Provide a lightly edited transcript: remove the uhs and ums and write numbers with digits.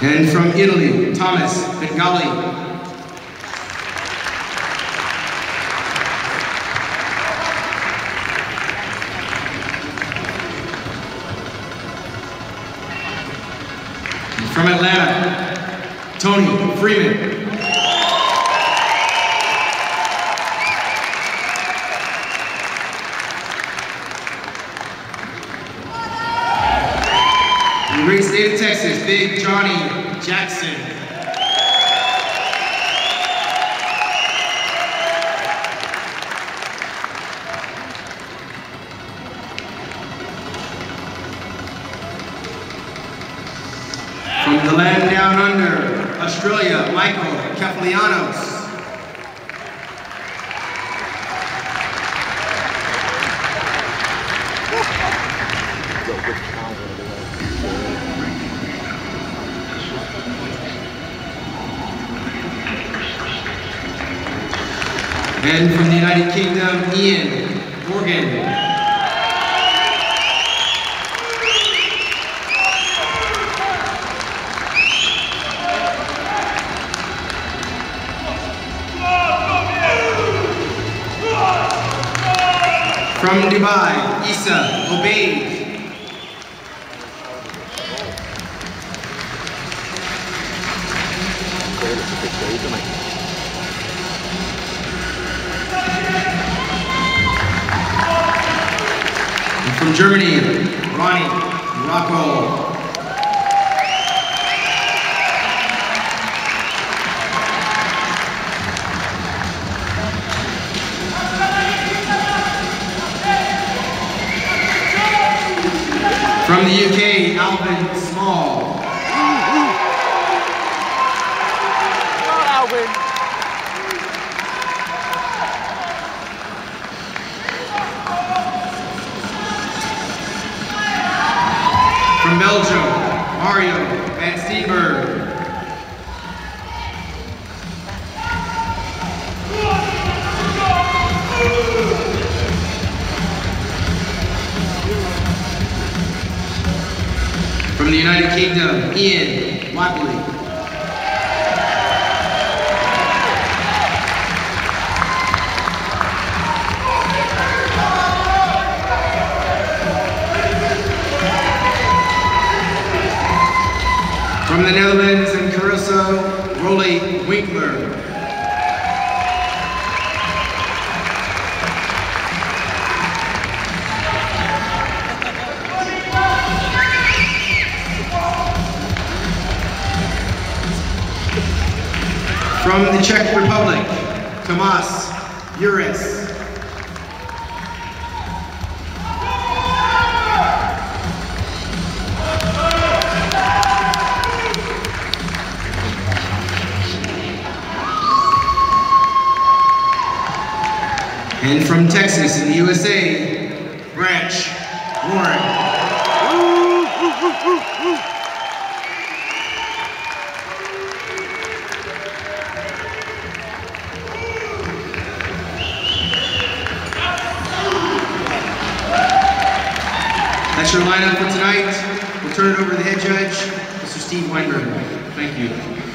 And from Italy, Thomas Benagli. From Atlanta, Toney, Freeman. From the great state of Texas, Big Johnnie Jackson. From the land down under, Australia, Michael Kefalianos. And from the United Kingdom, Ian Morgan. From Dubai, Essa, Obaid. And from Germany, Ronny, Rockel. From the UK, Alvin Small. Alvin. From Belgium, Mario and Steenberghe. From the United Kingdom, Ian Wadley. From the Netherlands and Caruso, Roelly, Winklaar. From the Czech Republic, Tomas Bures. And from Texas in the USA, Branch Warren. That's your lineup for tonight. We'll turn it over to the head judge, Mr. Steve Weinberg. Thank you.